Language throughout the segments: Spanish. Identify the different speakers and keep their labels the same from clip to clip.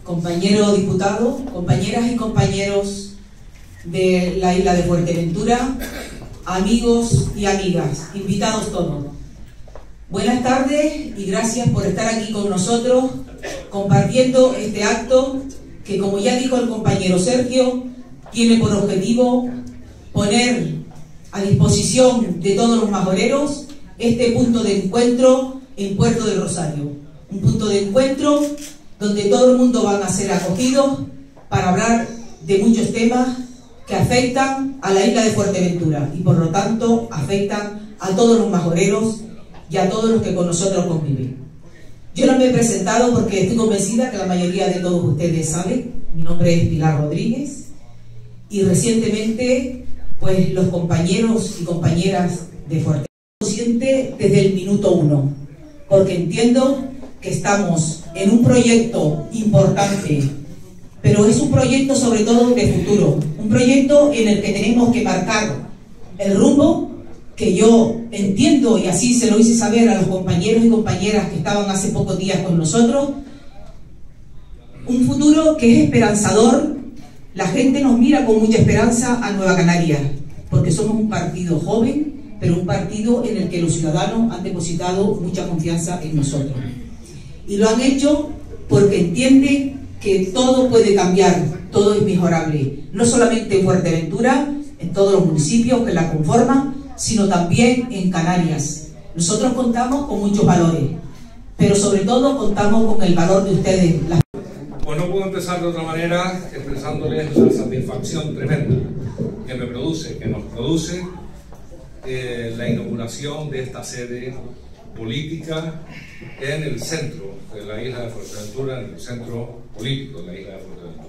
Speaker 1: compañero diputado, compañeras y compañeros de la isla de Fuerteventura, amigos y amigas, invitados todos. Buenas tardes y gracias por estar aquí con nosotros compartiendo este acto que, como ya dijo el compañero Sergio, tiene por objetivo poner a disposición de todos los majoreros este punto de encuentro en Puerto del Rosario. Un punto de encuentro donde todo el mundo va a ser acogidos para hablar de muchos temas que afectan a la isla de Fuerteventura y por lo tanto afectan a todos los majoreros y a todos los que con nosotros conviven. Yo no me he presentado porque estoy convencida que la mayoría de todos ustedes saben. Mi nombre es Pilar Rodríguez y recientemente pues los compañeros y compañeras de Fuerteventura consciente desde el minuto 1, porque entiendo que estamos en un proyecto importante, pero es un proyecto sobre todo de futuro, un proyecto en el que tenemos que marcar el rumbo que yo entiendo, y así se lo hice saber a los compañeros y compañeras que estaban hace pocos días con nosotros, un futuro que es esperanzador. La gente nos mira con mucha esperanza a Nueva Canarias, porque somos un partido joven, pero un partido en el que los ciudadanos han depositado mucha confianza en nosotros. Y lo han hecho porque entienden que todo puede cambiar, todo es mejorable, no solamente en Fuerteventura, en todos los municipios que la conforman, sino también en Canarias. Nosotros contamos con muchos valores, pero sobre todo contamos con el valor de ustedes.
Speaker 2: Pues no puedo empezar de otra manera expresándoles la satisfacción tremenda que me produce, que nos produce la inauguración de esta sede política en el centro de la isla de Fuerteventura, en el centro político de la isla de Fuerteventura.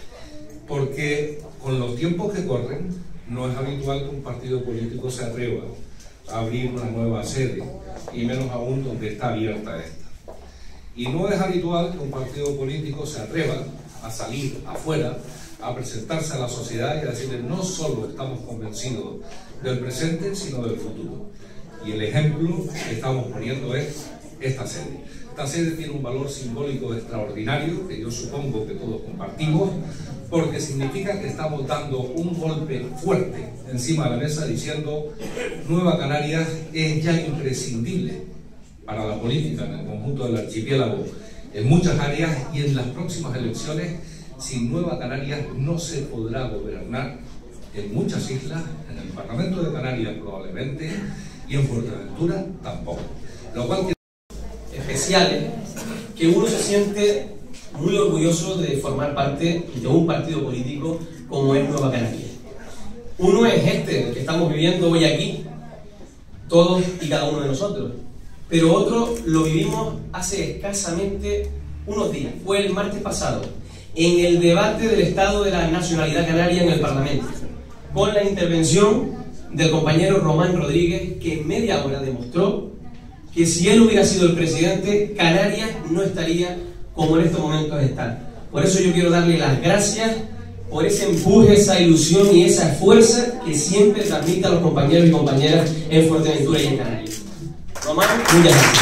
Speaker 2: Porque con los tiempos que corren, no es habitual que un partido político se atreva a abrir una nueva sede, y menos aún donde está abierta esta. Y no es habitual que un partido político se atreva a salir afuera, a presentarse a la sociedad y a decirle: no solo estamos convencidos del presente, sino del futuro. Y el ejemplo que estamos poniendo es esta sede. Esta sede tiene un valor simbólico extraordinario, que yo supongo que todos compartimos, porque significa que estamos dando un golpe fuerte encima de la mesa diciendo: Nueva Canarias es ya imprescindible para la política en el conjunto del archipiélago en muchas áreas, y en las próximas elecciones sin Nueva Canarias no se podrá gobernar en muchas islas, en el Parlamento de Canarias probablemente, y en Fuerteventura tampoco. Lo cual
Speaker 3: especiales que uno se siente muy orgulloso de formar parte de un partido político como es Nueva Canarias. Uno es este, el que estamos viviendo hoy aquí, todos y cada uno de nosotros, pero otro lo vivimos hace escasamente unos días. Fue el martes pasado, en el debate del estado de la nacionalidad canaria en el Parlamento, con la intervención del compañero Román Rodríguez, que en media hora demostró que si él hubiera sido el presidente, Canarias no estaría como en estos momentos está. Por eso yo quiero darle las gracias por ese empuje, esa ilusión y esa fuerza que siempre transmite a los compañeros y compañeras en Fuerteventura y en Canarias. Román, muchas gracias.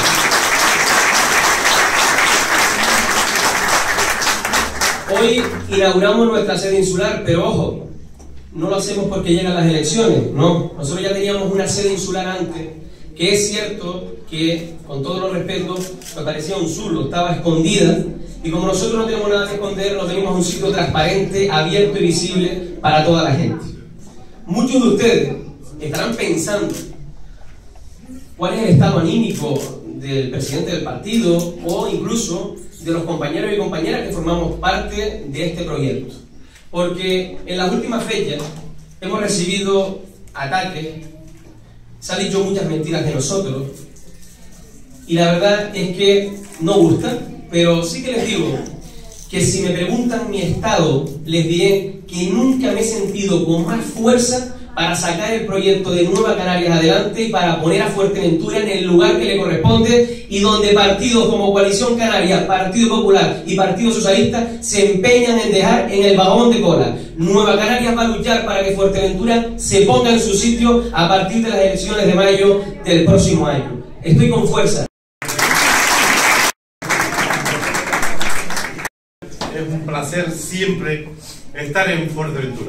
Speaker 3: Hoy inauguramos nuestra sede insular, pero ojo, no lo hacemos porque llegan las elecciones, no. Nosotros ya teníamos una sede insular antes, que es cierto que, con todos los respetos, me parecía un zulo, estaba escondida, y como nosotros no tenemos nada que esconder, nos venimos a un sitio transparente, abierto y visible para toda la gente. Muchos de ustedes estarán pensando cuál es el estado anímico del presidente del partido o incluso de los compañeros y compañeras que formamos parte de este proyecto. Porque en las últimas fechas hemos recibido ataques, se ha dicho muchas mentiras de nosotros, y la verdad es que no gusta, pero sí que les digo que si me preguntan mi estado, les diré que nunca me he sentido con más fuerza para sacar el proyecto de Nueva Canarias adelante y para poner a Fuerteventura en el lugar que le corresponde, y donde partidos como Coalición Canaria, Partido Popular y Partido Socialista se empeñan en dejar en el vagón de cola. Nueva Canarias va a luchar para que Fuerteventura se ponga en su sitio a partir de las elecciones de mayo del próximo año. Estoy con fuerza.
Speaker 4: es un placer siempre estar en Fuerteventura.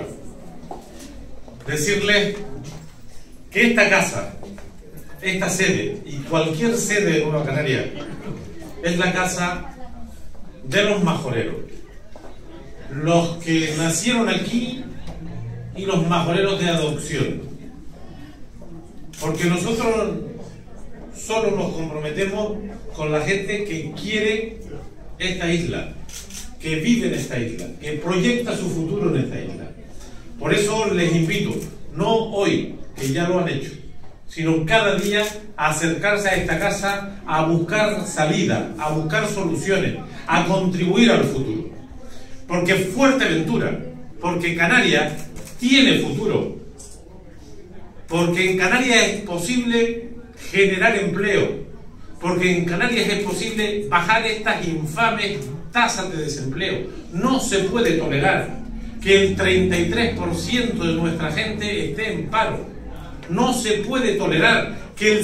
Speaker 4: Decirles que esta casa, esta sede y cualquier sede de Nueva Canaria es la casa de los majoreros, los que nacieron aquí y los majoreros de adopción, porque nosotros solo nos comprometemos con la gente que quiere esta isla, que vive en esta isla, que proyecta su futuro en esta isla. Por eso les invito, no hoy, que ya lo han hecho, sino cada día a acercarse a esta casa, a buscar salida, a buscar soluciones, a contribuir al futuro. Porque Fuerteventura, porque Canarias tiene futuro, porque en Canarias es posible generar empleo, porque en Canarias es posible bajar estas infames tasas de desempleo. No se puede tolerar que el 33% de nuestra gente esté en paro. No se puede tolerar que el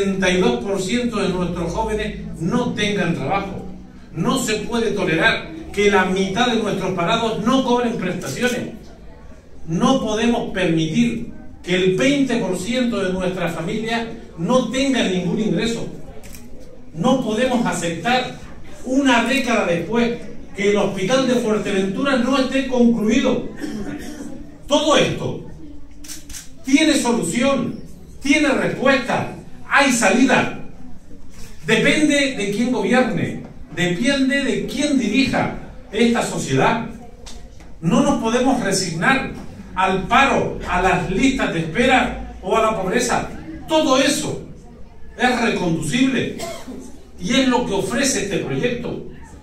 Speaker 4: 62% de nuestros jóvenes no tengan trabajo. No se puede tolerar que la mitad de nuestros parados no cobren prestaciones. No podemos permitir que el 20% de nuestras familias no tengan ningún ingreso. No podemos aceptar, una década después, que el hospital de Fuerteventura no esté concluido. Todo esto tiene solución, tiene respuesta, hay salida. Depende de quién gobierne, depende de quién dirija esta sociedad. No nos podemos resignar al paro, a las listas de espera o a la pobreza. Todo eso es reconducible y es lo que ofrece este proyecto.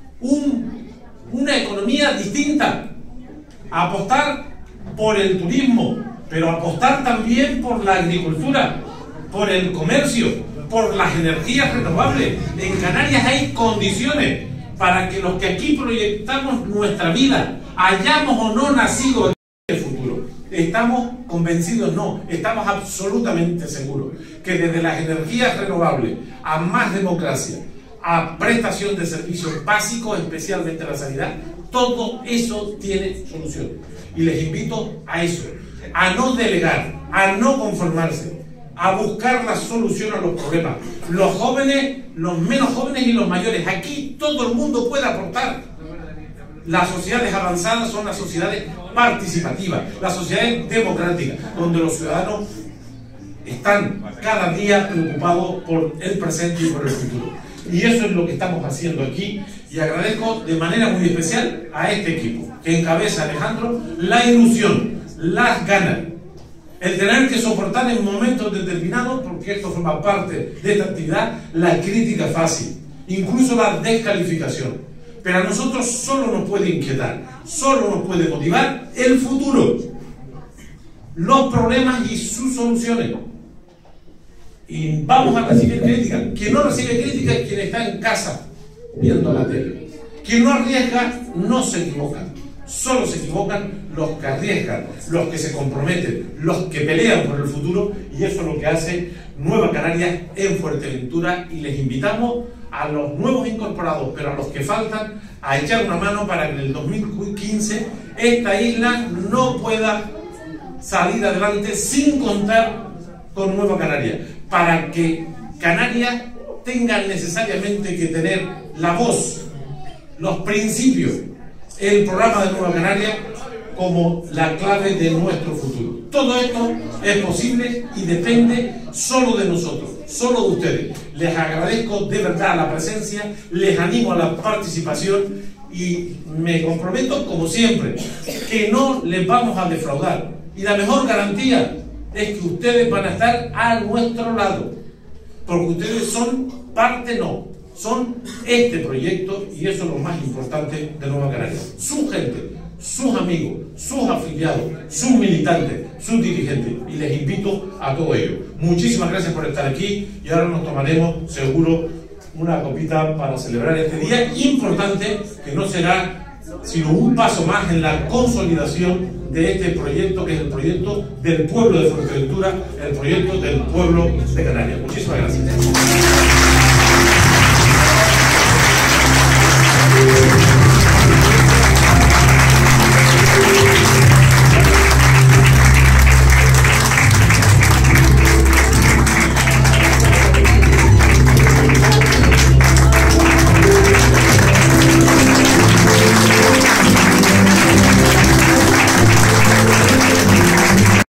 Speaker 4: Una economía distinta, apostar por el turismo, pero apostar también por la agricultura, por el comercio, por las energías renovables. En Canarias hay condiciones para que los que aquí proyectamos nuestra vida, hayamos o no nacido en el futuro. Estamos convencidos, no, estamos absolutamente seguros que desde las energías renovables a más democracia, a prestación de servicios básicos, especialmente la sanidad, todo eso tiene solución. Y les invito a eso, a no delegar, a no conformarse, a buscar la solución a los problemas. Los jóvenes, los menos jóvenes y los mayores, aquí todo el mundo puede aportar. Las sociedades avanzadas son las sociedades participativas, las sociedades democráticas, donde los ciudadanos están cada día preocupados por el presente y por el futuro. Y eso es lo que estamos haciendo aquí, y agradezco de manera muy especial a este equipo que encabeza Alejandro la ilusión, las ganas, el tener que soportar en momentos determinados, porque esto forma parte de esta actividad, la crítica fácil, incluso la descalificación. Pero a nosotros solo nos puede inquietar, solo nos puede motivar el futuro, los problemas y sus soluciones. Y vamos a recibir crítica. Quien no recibe crítica es quien está en casa viendo la tele. Quien no arriesga no se equivoca. Solo se equivocan los que arriesgan, los que se comprometen, los que pelean por el futuro, y eso es lo que hace Nueva Canarias en Fuerteventura. Y les invitamos a los nuevos incorporados, pero a los que faltan, a echar una mano para que en el 2015 esta isla no pueda salir adelante sin contar con Nueva Canarias, para que Canarias tenga necesariamente que tener la voz, los principios, el programa de Nueva Canarias como la clave de nuestro futuro. Todo esto es posible y depende solo de nosotros, solo de ustedes. Les agradezco de verdad la presencia, les animo a la participación y me comprometo, como siempre, que no les vamos a defraudar. Y la mejor garantía es que ustedes van a estar a nuestro lado, porque ustedes son parte, no, son este proyecto, y eso es lo más importante de Nueva Canarias. Su gente, sus amigos, sus afiliados, sus militantes, sus dirigentes, y les invito a todo ello. Muchísimas gracias por estar aquí, y ahora nos tomaremos seguro una copita para celebrar este día importante, que no será sino un paso más en la consolidación de este proyecto, que es el proyecto del pueblo de Fuerteventura, el proyecto del pueblo de Canarias. Muchísimas gracias.